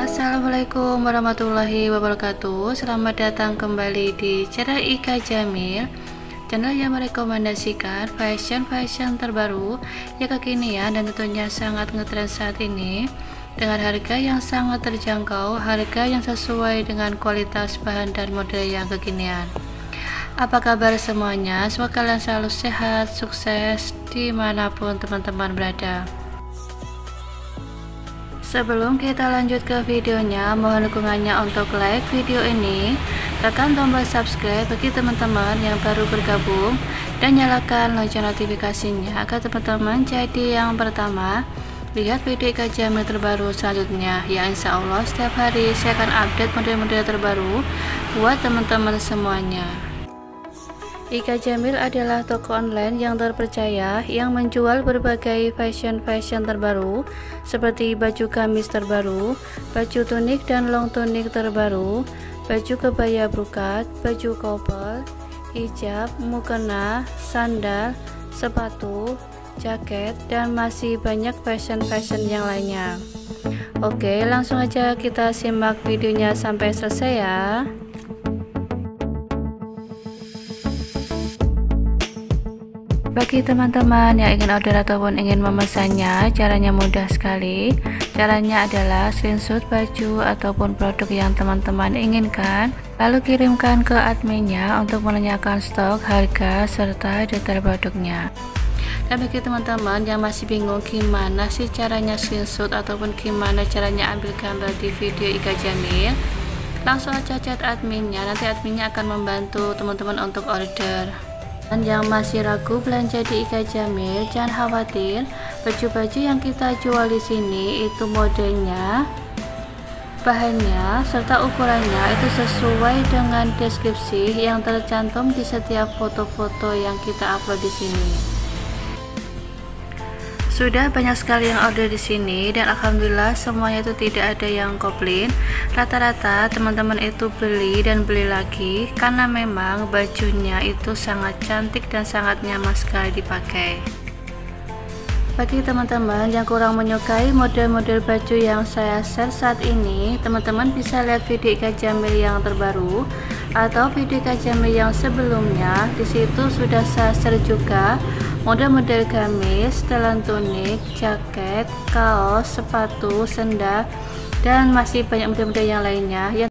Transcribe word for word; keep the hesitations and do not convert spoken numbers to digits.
Assalamualaikum warahmatullahi wabarakatuh. Selamat datang kembali di channel Ika Jamil, channel yang merekomendasikan fashion-fashion terbaru yang kekinian dan tentunya sangat ngetrend saat ini dengan harga yang sangat terjangkau, harga yang sesuai dengan kualitas bahan dan model yang kekinian. Apa kabar semuanya? Semoga kalian selalu sehat, sukses dimanapun teman-teman berada. Sebelum kita lanjut ke videonya, mohon dukungannya untuk like video ini, tekan tombol subscribe bagi teman-teman yang baru bergabung, dan nyalakan lonceng notifikasinya agar teman-teman jadi yang pertama lihat video Ika Jamil terbaru selanjutnya. Ya, insya Allah setiap hari saya akan update model-model terbaru buat teman-teman semuanya. Ika Jamil adalah toko online yang terpercaya yang menjual berbagai fashion-fashion terbaru seperti baju gamis terbaru, baju tunik dan long tunik terbaru, baju kebaya brokat, baju couple, hijab, mukena, sandal, sepatu, jaket, dan masih banyak fashion-fashion yang lainnya. Oke, langsung aja kita simak videonya sampai selesai ya. Bagi teman-teman yang ingin order ataupun ingin memesannya, caranya mudah sekali. Caranya adalah screenshot baju ataupun produk yang teman-teman inginkan, lalu kirimkan ke adminnya untuk menanyakan stok, harga, serta detail produknya. Dan bagi teman-teman yang masih bingung gimana sih caranya screenshot ataupun gimana caranya ambil gambar di video Ika Jamil, langsung aja chat adminnya, nanti adminnya akan membantu teman-teman untuk order. Dan yang masih ragu belanja di Ika Jamil, jangan khawatir, baju-baju yang kita jual di sini itu modelnya, bahannya, serta ukurannya itu sesuai dengan deskripsi yang tercantum di setiap foto-foto yang kita upload di sini. Sudah banyak sekali yang order di sini dan alhamdulillah semuanya itu tidak ada yang komplain. Rata-rata teman-teman itu beli dan beli lagi karena memang bajunya itu sangat cantik dan sangat nyaman sekali dipakai. Bagi teman-teman yang kurang menyukai model-model baju yang saya share saat ini, teman-teman bisa lihat video Ika Jamil yang terbaru atau video Ika Jamil yang sebelumnya. Di situ sudah saya share juga model-model gamis, setelan tunik, jaket, kaos, sepatu, sendal, dan masih banyak model-model yang lainnya yang